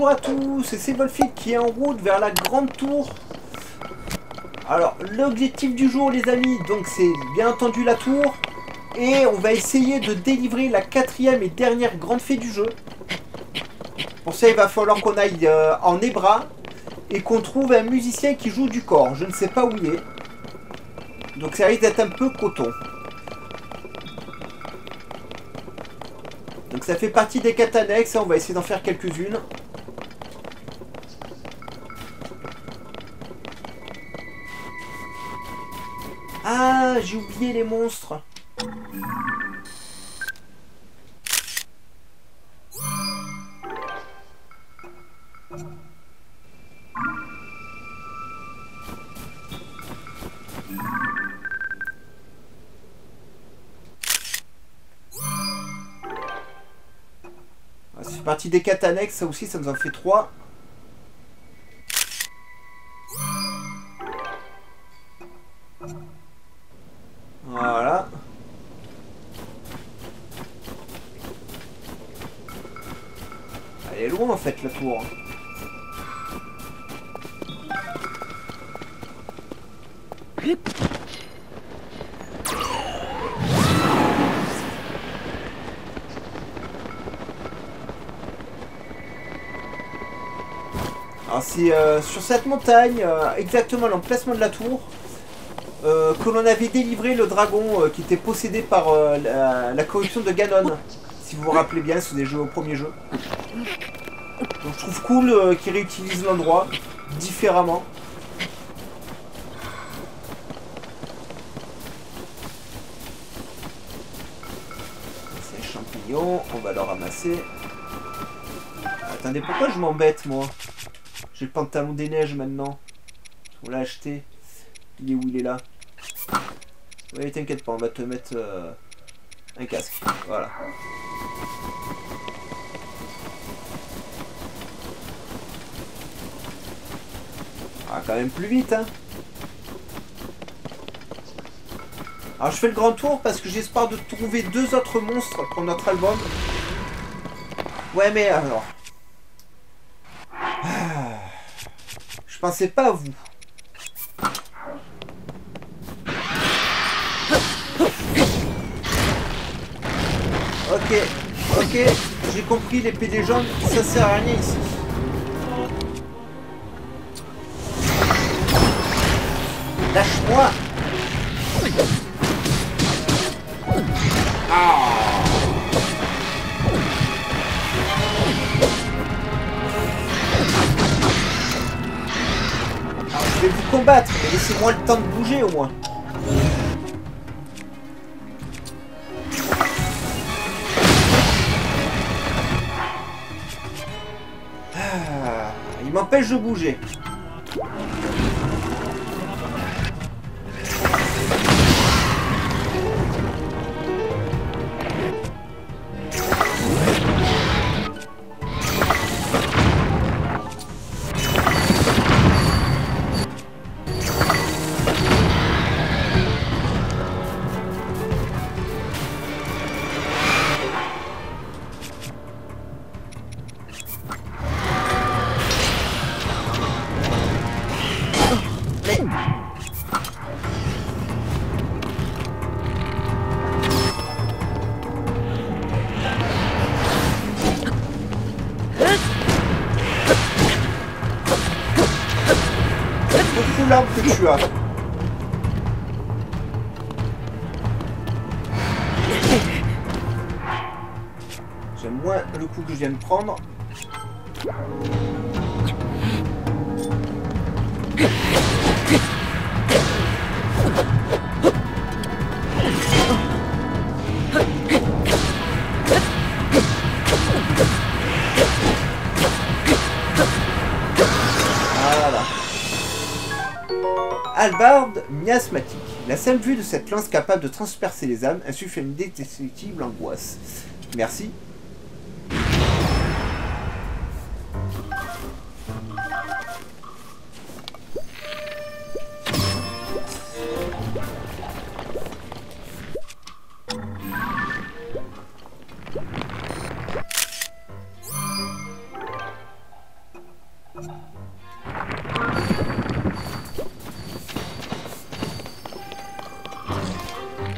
bonjour à tous, c'est Wolfit qui est en route vers la grande tour. Alors, l'objectif du jour, les amis, donc c'est bien entendu la tour. Et on va essayer de délivrer la 4e et dernière grande fée du jeu. Pour ça, il va falloir qu'on aille en Ebra et qu'on trouve un musicien qui joue du corps. Je ne sais pas où il est. Donc ça risque d'être un peu coton. Donc ça fait partie des quêtes annexes, on va essayer d'en faire quelques-unes. Ah, j'ai oublié les monstres. Ça fait partie des quêtes annexes, ça aussi, ça nous en fait 3. Voilà. Elle est loin en fait la tour. Alors c'est sur cette montagne, exactement l'emplacement de la tour, que l'on avait délivré le dragon qui était possédé par la corruption de Ganon. Si vous vous rappelez bien, c'est des jeux au premier jeu. Donc je trouve cool qu'ils réutilisent l'endroit différemment. Ces champignons, on va le ramasser. Attendez, pourquoi je m'embête moi? J'ai le pantalon des neiges maintenant. On l'a acheté. Il est où? Il est là. Oui, t'inquiète pas, on va te mettre un casque. Voilà. Ah, quand même plus vite, hein. Alors je fais le grand tour parce que j'espère de trouver 2 autres monstres pour notre album. Ouais, mais alors... Je pensais pas à vous. Ok, j'ai compris, l'épée des jambes, ça sert à rien ici. Lâche-moi. Ah. Alors, je vais vous combattre, mais laissez-moi le temps de bouger au moins. Il m'empêche de bouger. L'arme que tu as. J'aime moins le coup que je viens de prendre. Hallebarde miasmatique. La seule vue de cette lance capable de transpercer les âmes insuffle une indescriptible angoisse. Merci.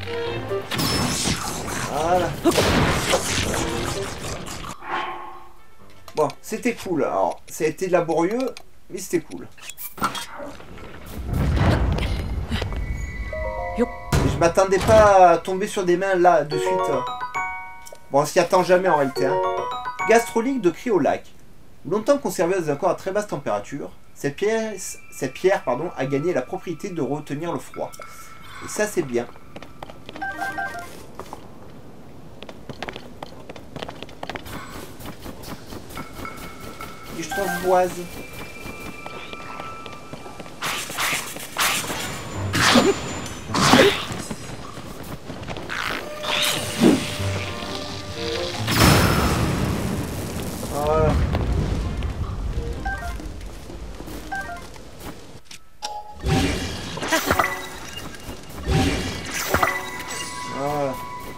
Voilà. Bon, c'était cool. Alors, ça a été laborieux, mais c'était cool. Je m'attendais pas à tomber sur des mains là, de suite. Bon, on s'y attend jamais en réalité. Hein. Gastrolique de Cryolac. Longtemps conservée dans un corps à très basse température, cette pierre a gagné la propriété de retenir le froid. Et ça, c'est bien. Et je trouve boise. Voilà. Voilà.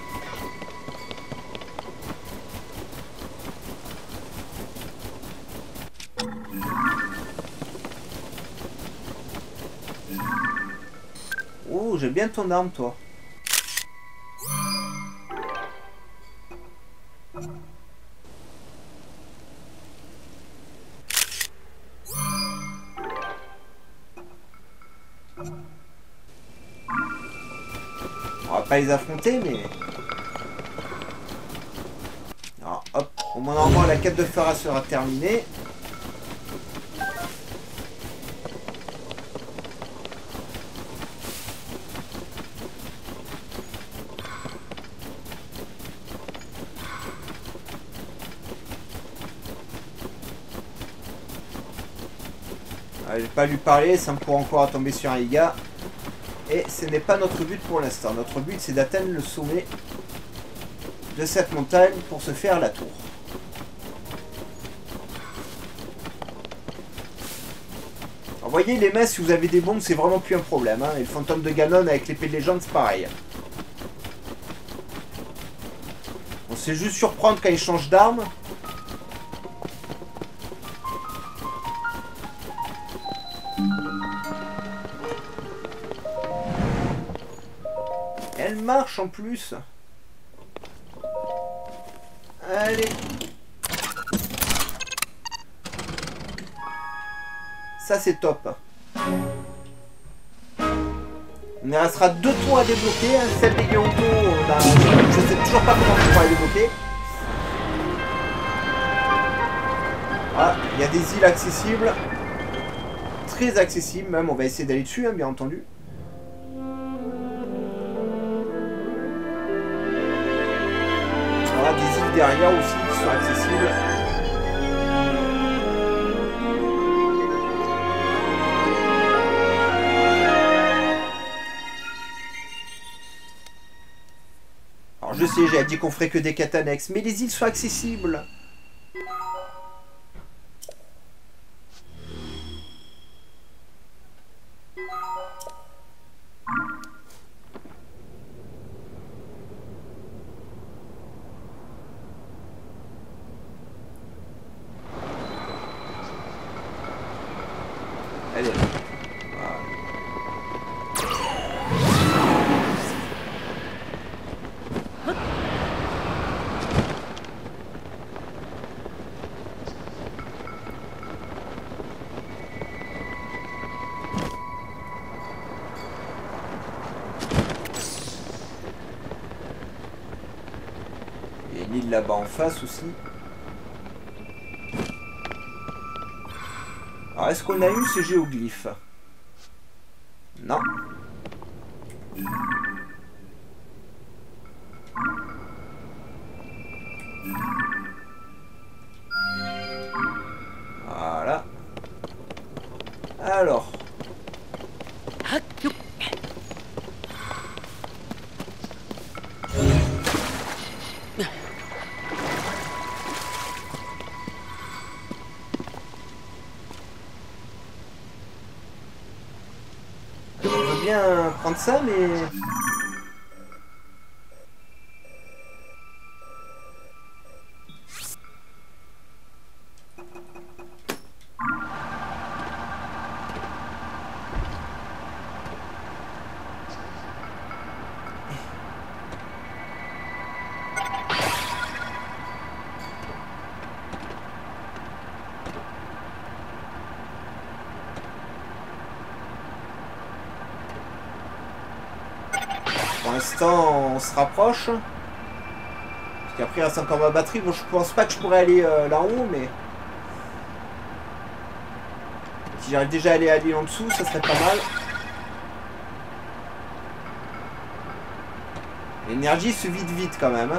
Oh, j'aime bien ton arme, toi. On va pas les affronter, mais... Alors, hop, au moins normalement la quête de Pharah sera terminée. Je vais pas lui parler, ça me pourra encore tomber sur un Iga. Et ce n'est pas notre but pour l'instant. Notre but, c'est d'atteindre le sommet de cette montagne pour se faire la tour. Alors, voyez, les mains, si vous avez des bombes, c'est vraiment plus un problème. Hein. Et le fantôme de Ganon avec l'épée de légende, c'est pareil. On sait juste surprendre quand il change d'arme. Elle marche en plus. Allez. Ça c'est top. Il nous restera 2 tours à débloquer. Celle des Gyonto, je sais toujours pas comment on va les débloquer. Ah, il y a des îles accessibles. Très accessibles même. On va essayer d'aller dessus, hein, bien entendu. Des îles derrière aussi qui sont accessibles. Alors je sais, j'ai dit qu'on ferait que des quêtes annexes, mais les îles sont accessibles. Allez. Voilà. Il y a une île là-bas en face aussi. Alors, est-ce qu'on a eu ce géoglyphe? Non. Voilà. Alors. Je veux bien prendre ça, mais... l'instant, on se rapproche. Parce qu'après, il reste encore ma batterie. Bon, je pense pas que je pourrais aller là-haut, mais... Si j'arrive déjà à aller à l'île en dessous, ça serait pas mal. L'énergie se vide vite quand même. Hein.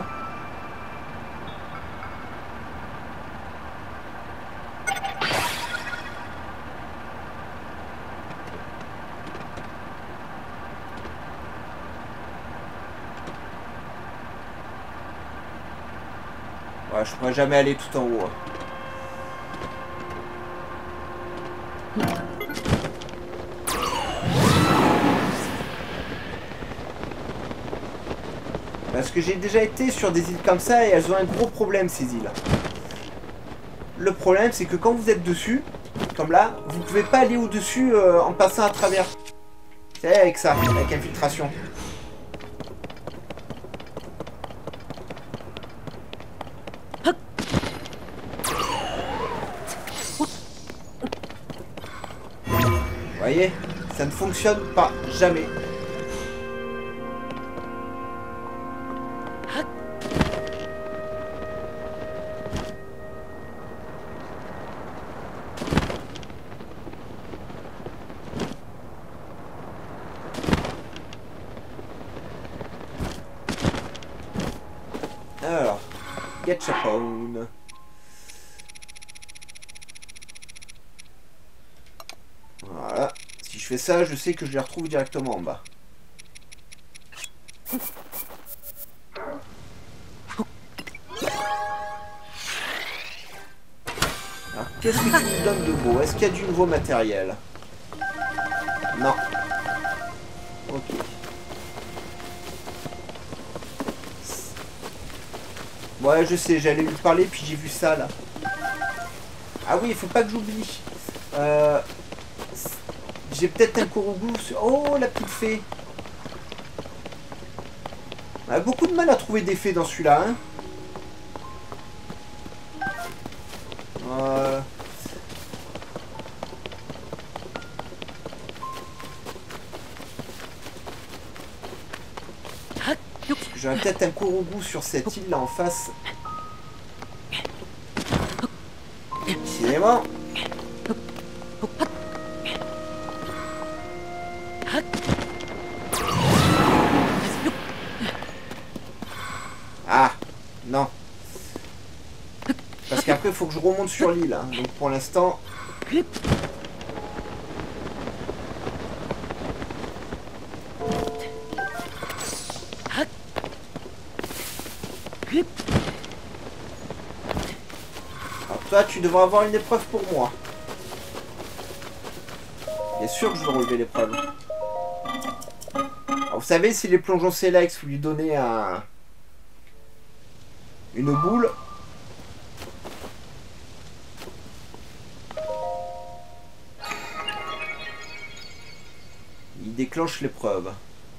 Ouais, je pourrais jamais aller tout en haut. Hein. Parce que j'ai déjà été sur des îles comme ça et elles ont un gros problème, ces îles. Le problème, c'est que quand vous êtes dessus, comme là, vous pouvez pas aller au-dessus en passant à travers. Vous savez, avec ça, avec infiltration. Vous voyez, ça ne fonctionne pas, jamais. Alors, Gachapon. Voilà. Si je fais ça, je sais que je les retrouve directement en bas. Alors, qu'est-ce que tu me donnes de beau? Est-ce qu'il y a du nouveau matériel? Non. Ok. Ouais, je sais, j'allais lui parler, puis j'ai vu ça, là. Ah oui, il faut pas que j'oublie. J'ai peut-être un Korogu. Oh, la petite fée. On a beaucoup de mal à trouver des fées dans celui-là, hein. J'aurais peut-être un Korogu sur cette île là en face. Décidément. Ah, non. Parce qu'après il faut que je remonte sur l'île. Hein. Donc pour l'instant... Alors toi, tu devrais avoir une épreuve pour moi. Bien sûr que je veux relever l'épreuve. Vous savez, si les plongeons Selex, vous lui donnez une boule. Il déclenche l'épreuve.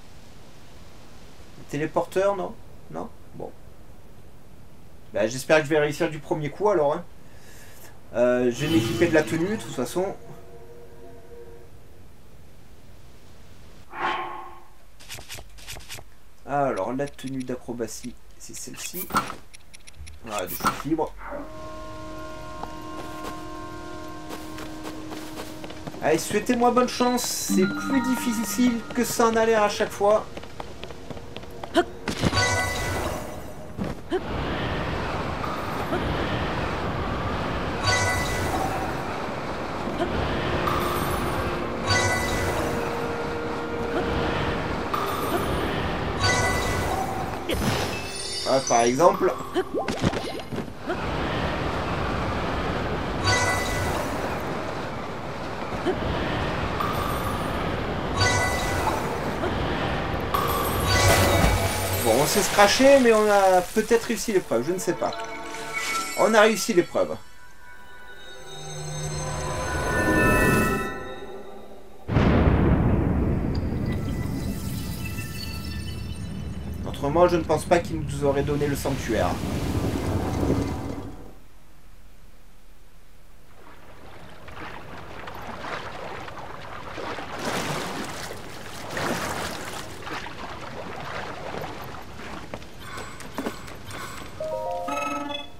Téléporteur, non? Non? Bon. Bah, j'espère que je vais réussir du premier coup alors. Hein. Je vais m'équiper de la tenue, de toute façon. Alors, la tenue d'acrobatie, c'est celle-ci. Voilà, de chute libre. Allez, souhaitez-moi bonne chance. C'est plus difficile que ça en a l'air à chaque fois. Ah, par exemple. Bon, on s'est scratché, mais on a peut-être réussi l'épreuve, je ne sais pas. On a réussi l'épreuve. Autrement, je ne pense pas qu'il nous aurait donné le sanctuaire.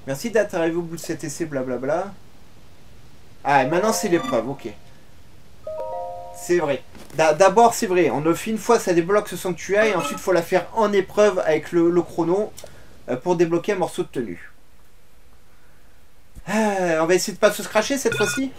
Merci d'être arrivé au bout de cet essai, blablabla. Ah, et maintenant c'est l'épreuve, ok. C'est vrai. D'abord, c'est vrai, on le fait une fois, ça débloque ce sanctuaire, et ensuite, il faut la faire en épreuve avec le chrono pour débloquer un morceau de tenue. On va essayer de pas se scratcher cette fois-ci.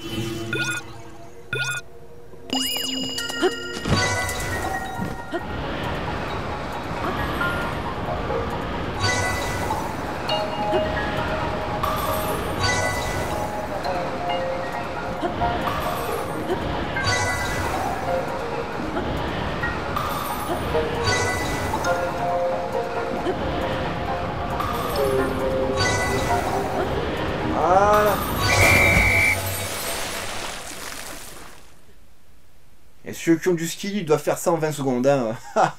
Voilà. Et ceux qui ont du ski, ils doivent faire ça en 20 secondes. Hein.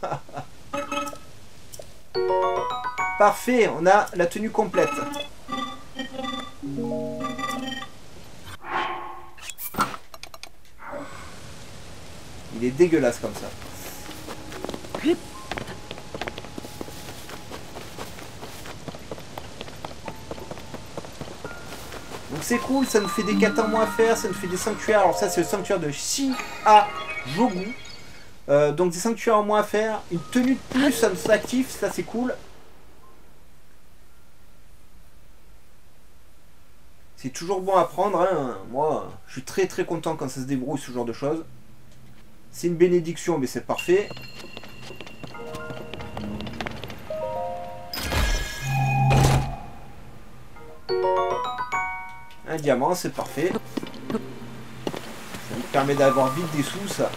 Parfait, on a la tenue complète. Il est dégueulasse comme ça. Donc c'est cool, ça nous fait des katas en moins à faire, ça nous fait des sanctuaires. Alors ça c'est le sanctuaire de Shi-A-Jogu. Donc des sanctuaires en moins à faire. Une tenue de plus, ça nous s'active, ça c'est cool. C'est toujours bon à prendre. Hein. Moi, je suis très très content quand ça se débrouille ce genre de choses. C'est une bénédiction, mais c'est parfait. Un diamant, c'est parfait. Ça me permet d'avoir vite des sous, ça.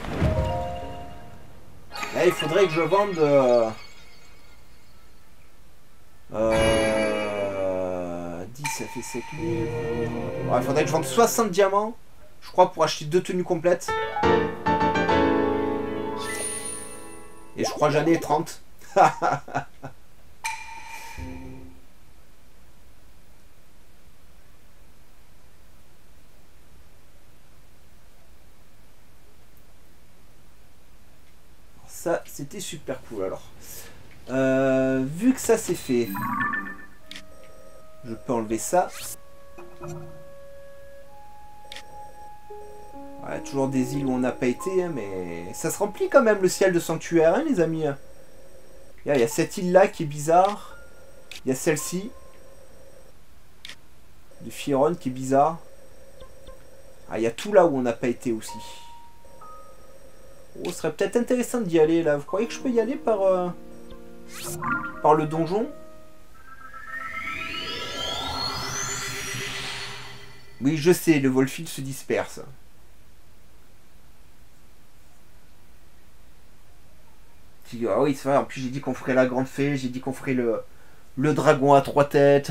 Là, il faudrait que je vende... 10, ça fait 7000. Ouais, il faudrait que je vende 60 diamants, je crois, pour acheter 2 tenues complètes. Et je crois que j'en ai 30. Ça, c'était super cool. Alors, vu que ça c'est fait, je peux enlever ça. Ouais, toujours des îles où on n'a pas été, hein, mais ça se remplit quand même le ciel de sanctuaire, hein, les amis. Il y a cette île là qui est bizarre. Il y a celle-ci de Firon qui est bizarre. Ah, il y a tout là où on n'a pas été aussi. Oh, ce serait peut-être intéressant d'y aller là. Vous croyez que je peux y aller par le donjon? Oui, je sais, le Volfield se disperse. Ah oui, c'est vrai, en plus j'ai dit qu'on ferait la grande fée, j'ai dit qu'on ferait le dragon à 3 têtes.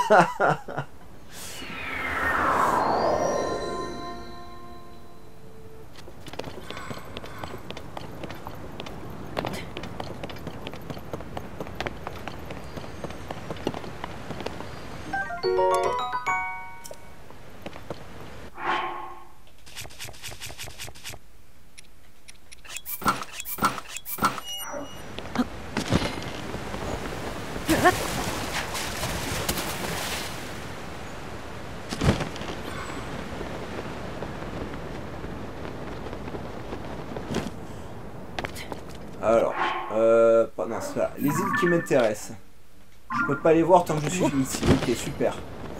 Alors, non, c'est ça. Les îles qui m'intéressent. Je peux pas les voir tant que je suis ici. Ok, super.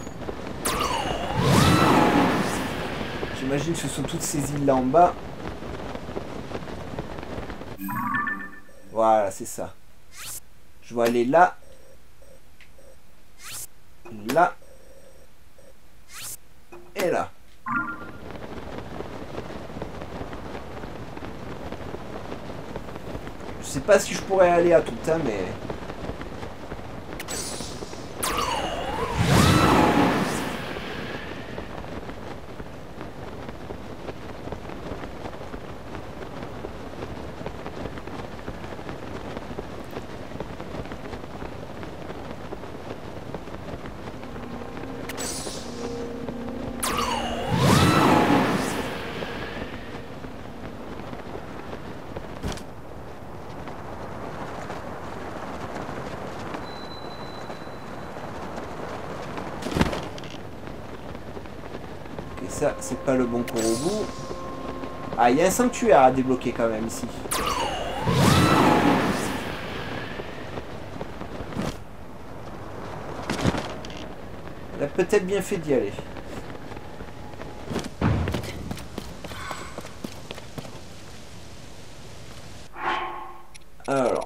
J'imagine que ce sont toutes ces îles là en bas. Voilà, c'est ça. Je vais aller là. Là. Et là. Je sais pas si je pourrais aller à tout, hein, mais... ça, c'est pas le bon Korogu. Ah, il y a un sanctuaire à débloquer quand même ici. Elle a peut-être bien fait d'y aller. Alors.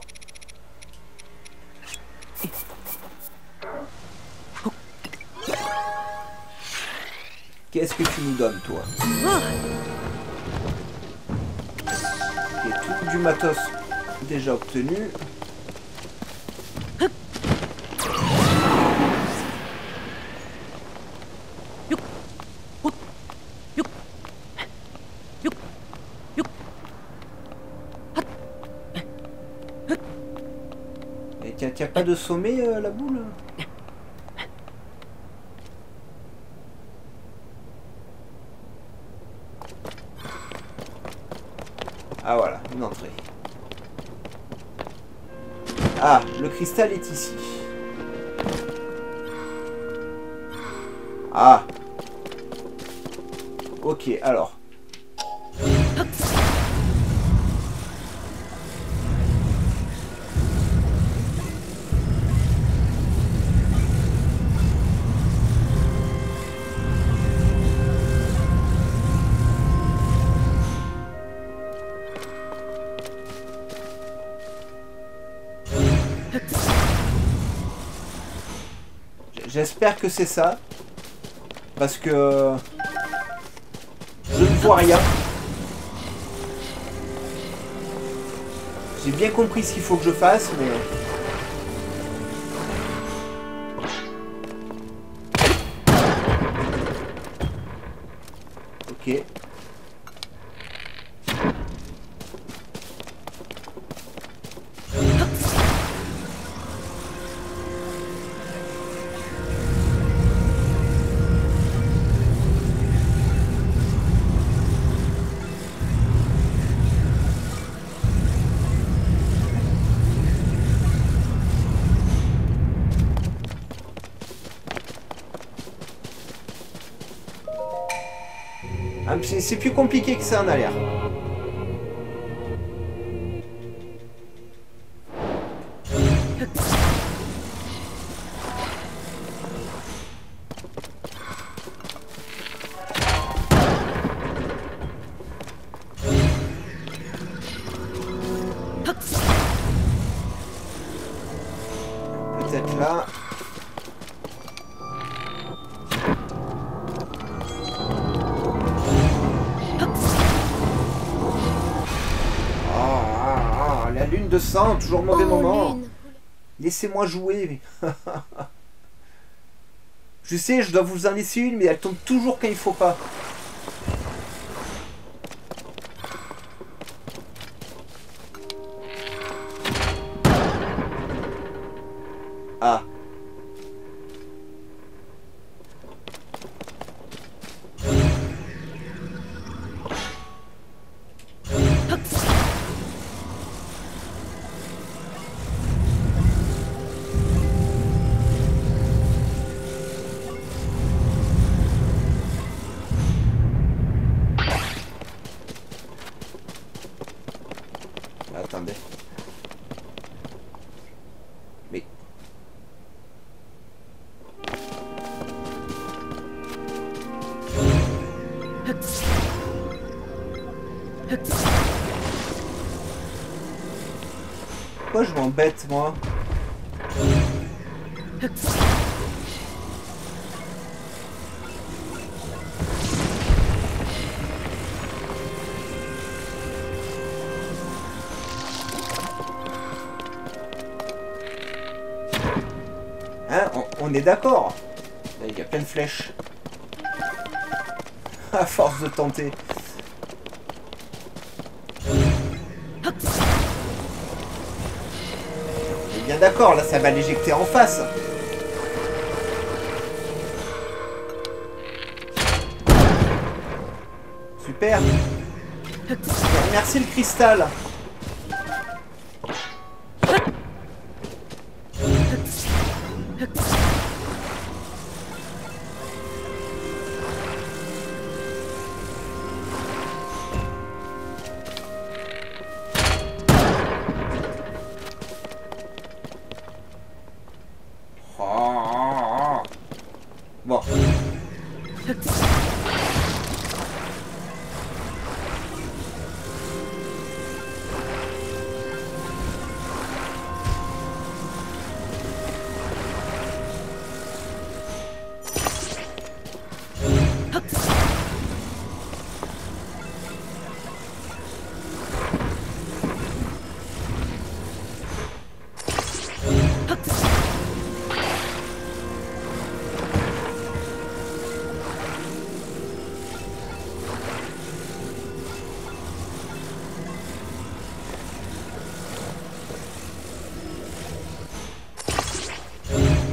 Qu'est-ce que tu nous donnes, toi? Ok, tout du matos déjà obtenu. Et t'as pas de sommet, la boule? Ah voilà, une entrée. Ah, le cristal est ici. Ah. Ok, alors. J'espère que c'est ça. Parce que... je ne vois rien. J'ai bien compris ce qu'il faut que je fasse, mais... Ok. Ah, c'est plus compliqué que ça en a l'air. Peut-être là. La lune de sang, toujours mauvais moment. Laissez-moi jouer. Je sais, je dois vous en laisser une, mais elle tombe toujours quand il faut pas. Ah. Attendez. Mais... pourquoi je m'embête, moi? Hein, on est d'accord. Il y a plein de flèches. À force de tenter. On est bien d'accord, là ça va l'éjecter en face. Super. Merci le cristal.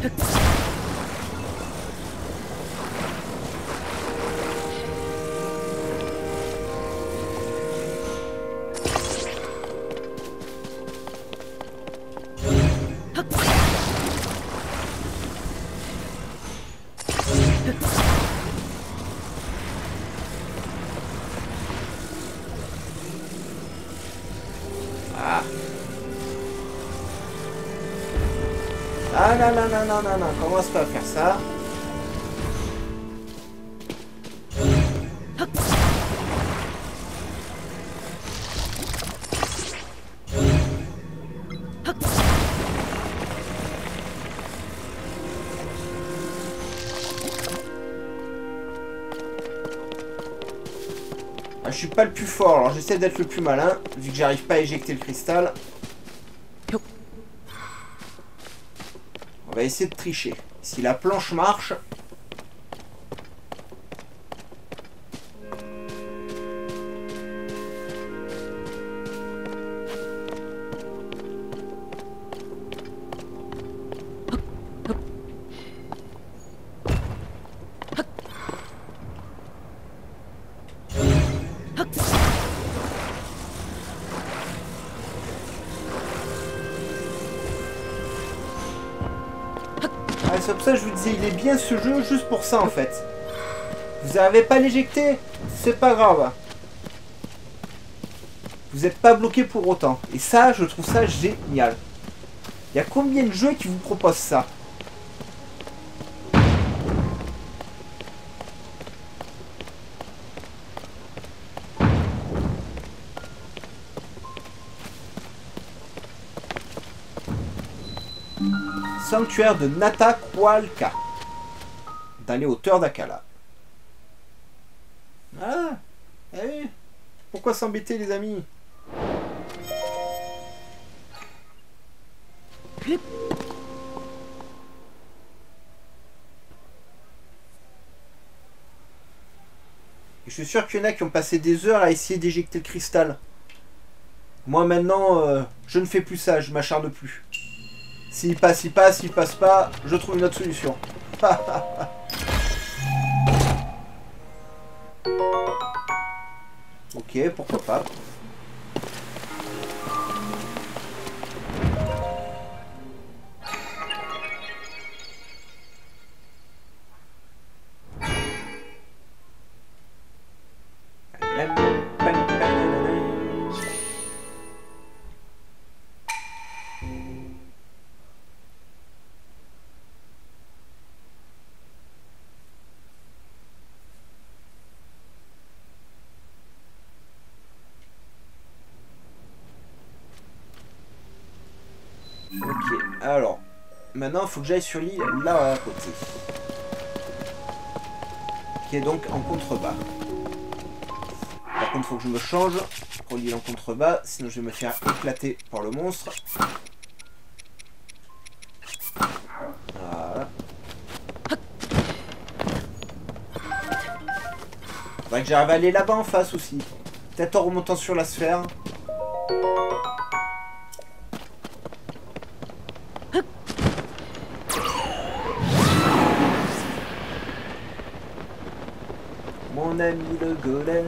Ah non, non, non, non, non, non, commence pas à faire ça. Ah, je suis pas le plus fort, alors j'essaie d'être le plus malin, vu que j'arrive pas à éjecter le cristal. On va essayer de tricher. Si la planche marche... C'est pour ça que je vous disais, il est bien ce jeu, juste pour ça en fait. Vous n'arrivez pas à l'éjecter, c'est pas grave. Vous n'êtes pas bloqué pour autant. Et ça, je trouve ça génial. Il y a combien de jeux qui vous proposent ça? Sanctuaire de Natakwalka, dans les hauteurs d'Akala. Ah, eh, pourquoi s'embêter les amis? Et je suis sûr qu'il y en a qui ont passé des heures à essayer d'éjecter le cristal. Moi maintenant, je ne fais plus ça, je m'acharne plus. S'il passe, il passe. S'il passe pas, je trouve une autre solution. Ok, pourquoi pas. Ok, alors, maintenant il faut que j'aille sur l'île là à côté. Qui est donc en contrebas. Par contre, il faut que je me change pour l'île en contrebas, sinon je vais me faire éclater par le monstre. Voilà. Faudrait que j'arrive à aller là-bas en face aussi. Peut-être en remontant sur la sphère. Mon ami le golem.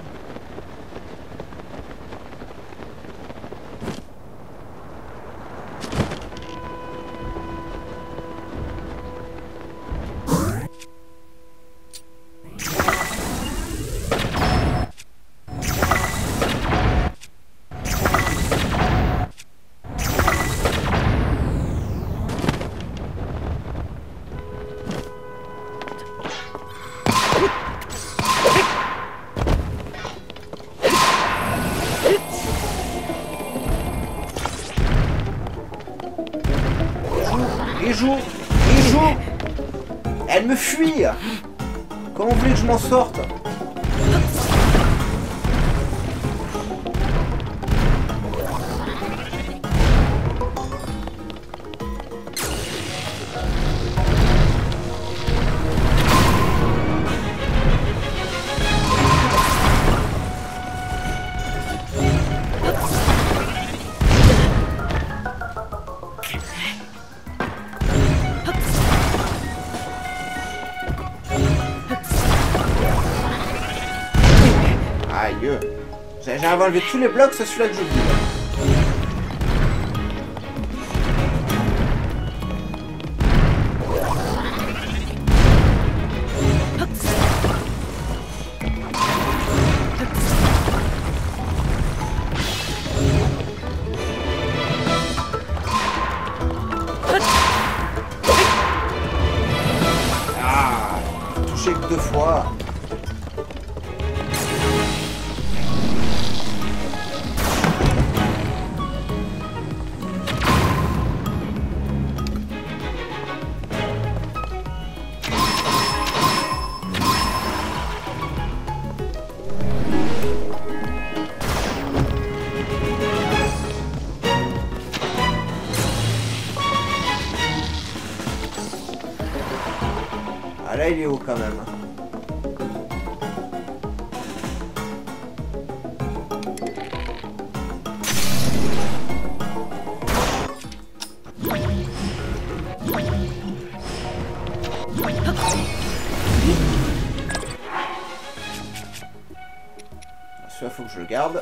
Il joue. Elle me fuit. Comment vous voulez que je m'en sorte? mieux. J'arrive à enlever tous les blocs, c'est celui-là que je dis. Ah, touché que 2 fois. Ah là il est haut quand même. Celui-là faut que je le garde.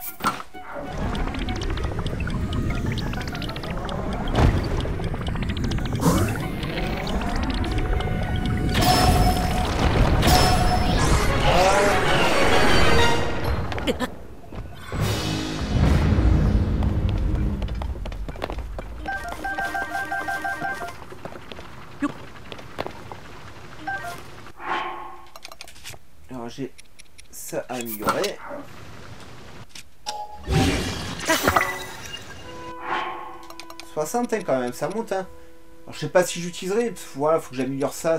Alors j'ai ça à améliorer. « 60 hein, quand même, ça monte hein. Alors je sais pas si j'utiliserai, voilà, faut que j'améliore ça.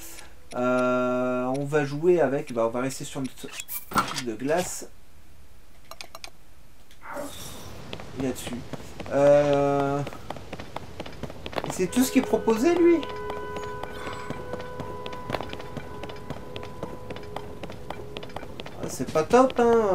On va jouer avec, bah, on va rester sur notre type de glace. Et là-dessus. C'est tout ce qui est proposé lui. Ah, c'est pas top hein.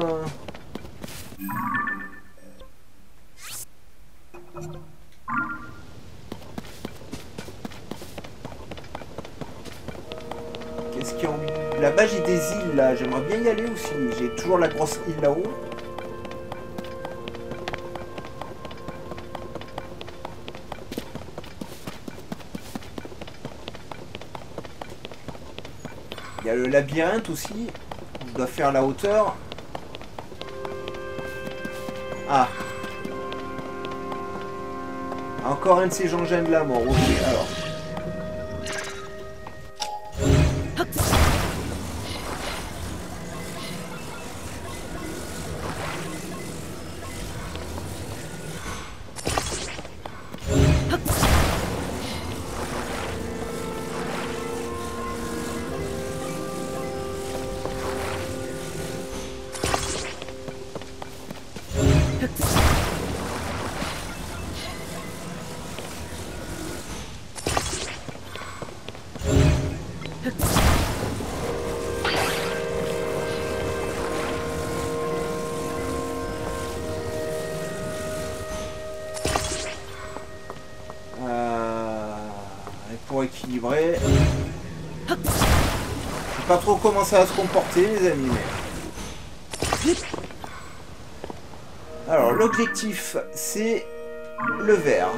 Qu'est-ce qu'il y a en... Là-bas j'ai des îles là, j'aimerais bien y aller aussi. J'ai toujours la grosse île là-haut. Il y a le labyrinthe aussi. Je dois faire la hauteur. Ah. Encore un de ces engins de la mort. Ok, alors. Pour équilibrer. Je sais pas trop comment ça va se comporter les amis. Mais... Alors l'objectif c'est le vert.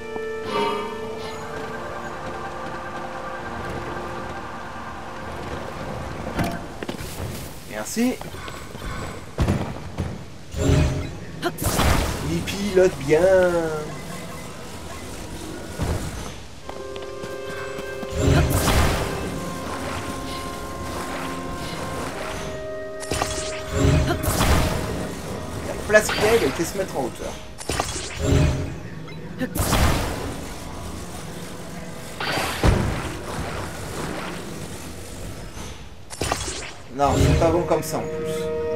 Merci. Il pilote bien. Place qu'il a été se mettre en hauteur. Non, c'est pas bon comme ça en plus.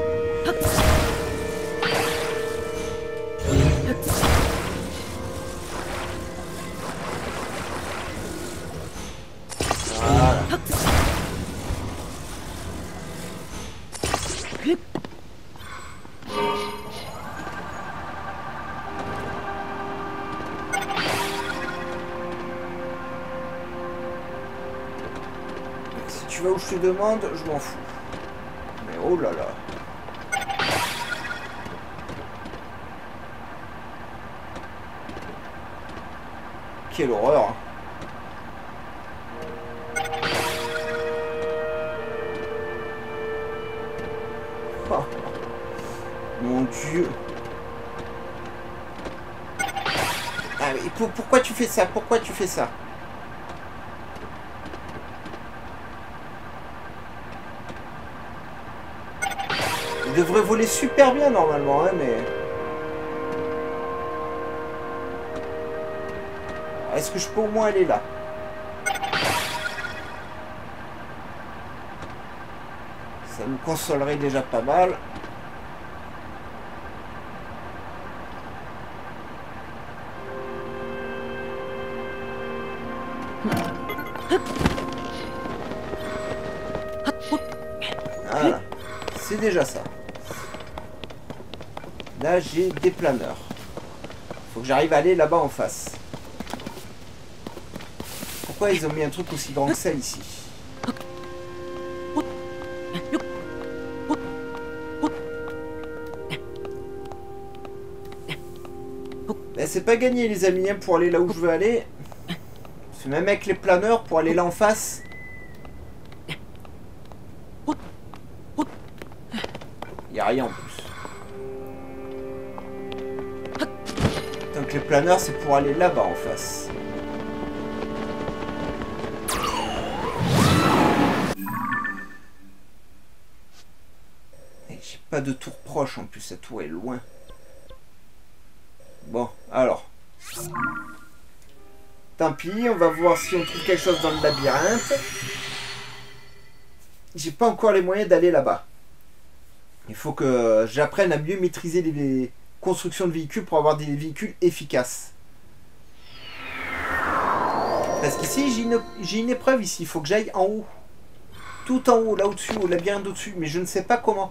Voilà. Si tu vas où je te demande, je m'en fous. Mais oh là là. Quelle horreur. Oh. Mon Dieu. Ah, mais pourquoi tu fais ça? Pourquoi tu fais ça? Il devrait voler super bien normalement, hein, mais... Est-ce que je peux au moins aller là? Ça nous consolerait déjà pas mal. Voilà, c'est déjà ça. Là, j'ai des planeurs. Faut que j'arrive à aller là-bas en face. Pourquoi ils ont mis un truc aussi grand que ça ici? Ben, c'est pas gagné les amis hein, pour aller là où je veux aller. C'est même avec les planeurs pour aller là en face. Il n'y a rien en plus. Donc les planeurs c'est pour aller là-bas en face. Et j'ai pas de tour proche en plus, cette tour est loin. Bon, alors. Tant pis, on va voir si on trouve quelque chose dans le labyrinthe. J'ai pas encore les moyens d'aller là-bas. Il faut que j'apprenne à mieux maîtriser les constructions de véhicules pour avoir des véhicules efficaces. Parce qu'ici, j'ai une épreuve ici. Il faut que j'aille en haut. Tout en haut, là au-dessus, au labyrinthe d'au-dessus. Mais je ne sais pas comment.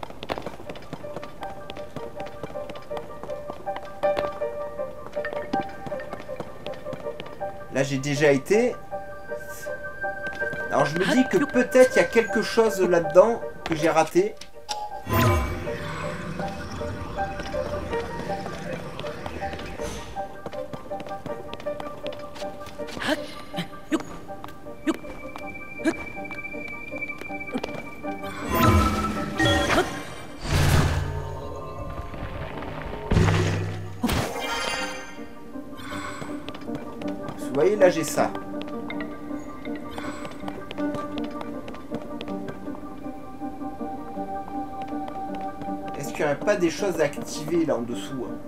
Là, j'ai déjà été. Alors, je me dis que peut-être il y a quelque chose là-dedans que j'ai raté. Vous voyez, là, j'ai ça. Est-ce qu'il n'y aurait pas des choses à activer là en dessous hein?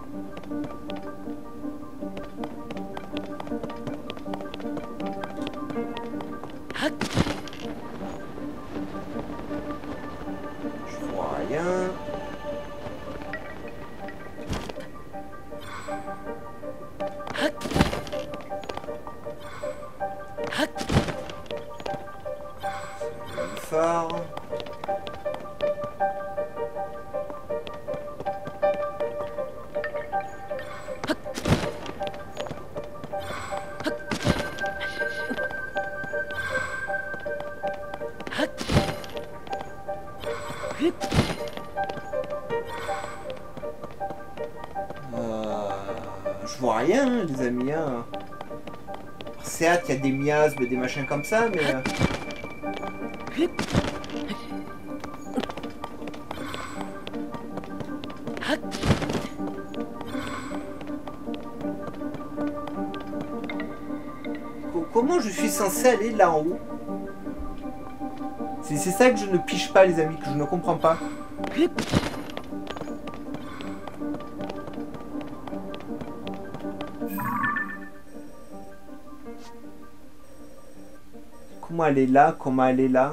Je vois rien. Le phare. Je vois rien, hein, les amis. Hein. Certes, il y a des miasmes, des machins comme ça, mais... Comment je suis censé aller là en haut? C'est ça que je ne piche pas, les amis, que je ne comprends pas. Comment aller là? Comment aller là?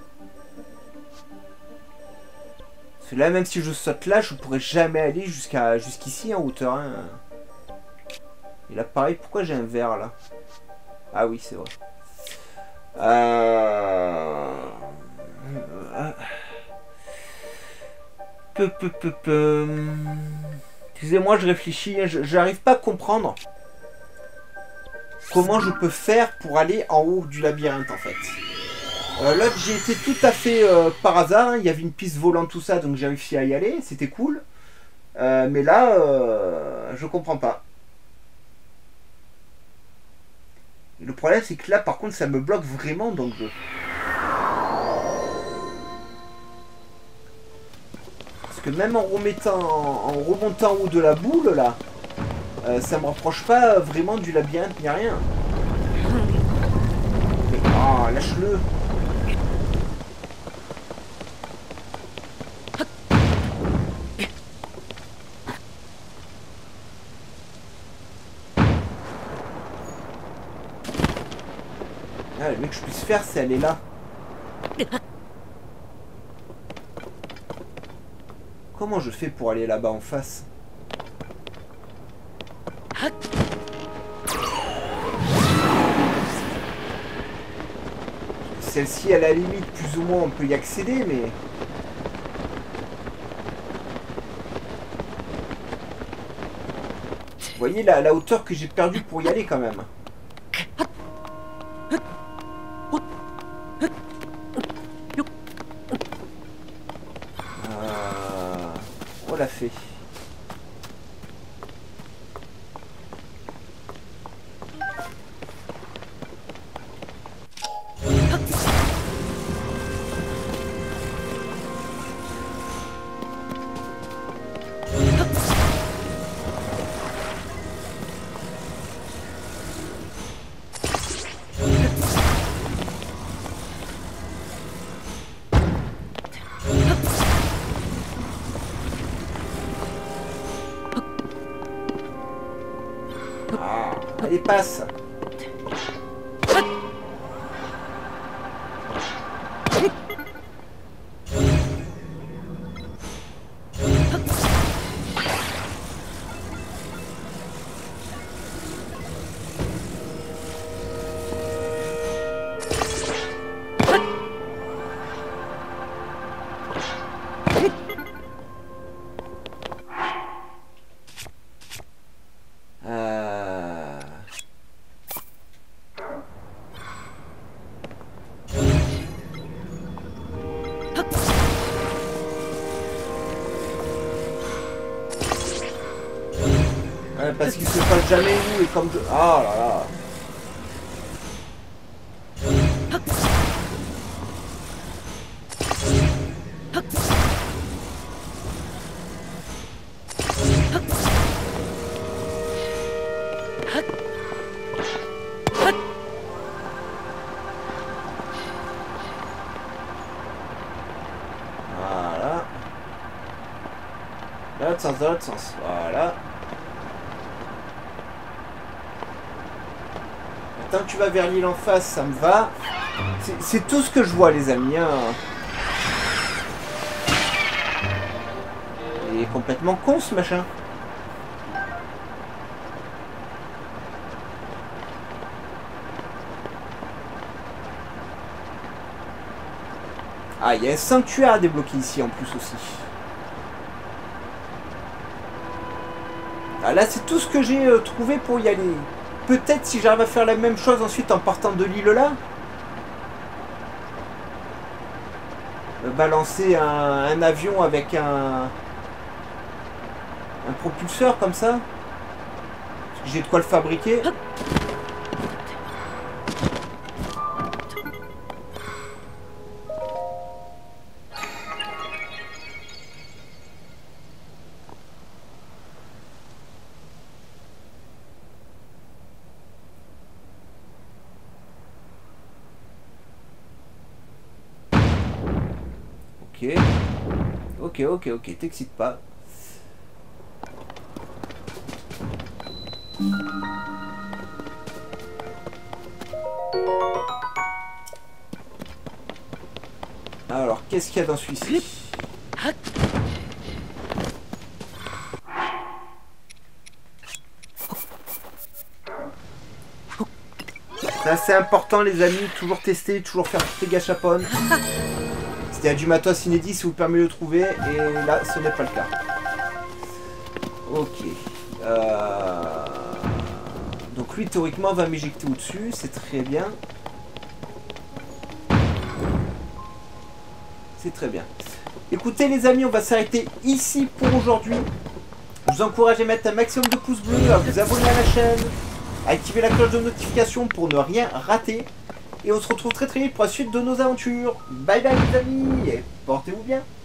Parce que là, même si je saute là, je pourrais jamais aller jusqu'ici en hauteur. Hein. Et là, pareil, pourquoi j'ai un verre là? Ah oui, c'est vrai. Excusez-moi, je réfléchis. J'arrive pas à comprendre comment je peux faire pour aller en haut du labyrinthe en fait. Là, j'ai été tout à fait par hasard. Hein. Il y avait une piste volante, tout ça, donc j'ai réussi à y aller. C'était cool. Mais là, je comprends pas. Le problème, c'est que là, par contre, ça me bloque vraiment dans le jeu. Parce que même en remontant en haut de la boule, là, ça me rapproche pas vraiment du labyrinthe ni rien. Mais, oh, lâche-le. Ah, le mieux que je puisse faire, c'est aller là. Comment je fais pour aller là-bas en face? Celle-ci, à la limite, plus ou moins, on peut y accéder, mais... Vous voyez la hauteur que j'ai perdue pour y aller, quand même. On l'a fait. Ah, allez, passe. Parce qu'il se passe jamais où et comme je... Ah là là. Voilà. Dans l'autre sens. Voilà. Tant que tu vas vers l'île en face, ça me va. C'est tout ce que je vois, les amis. Hein. Il est complètement con, ce machin. Ah, il y a un sanctuaire à débloquer ici, en plus, aussi. Ah, là, c'est tout ce que j'ai trouvé pour y aller. Peut-être si j'arrive à faire la même chose ensuite en partant de l'île là. Balancer un avion avec un propulseur comme ça. J'ai de quoi le fabriquer. Ok, t'excite pas. Alors, qu'est-ce qu'il y a dans celui-ci? Ça, c'est important, les amis. Toujours tester, toujours faire toutes les gâchapones. Il y a du matos inédit si vous permet de le trouver, et là ce n'est pas le cas. Ok. Donc lui théoriquement va m'éjecter au-dessus, c'est très bien. C'est très bien. Écoutez les amis, on va s'arrêter ici pour aujourd'hui. Je vous encourage à mettre un maximum de pouces bleus, à vous abonner à la chaîne. activez la cloche de notification pour ne rien rater. Et on se retrouve très très vite pour la suite de nos aventures. Bye bye les amis, et portez-vous bien.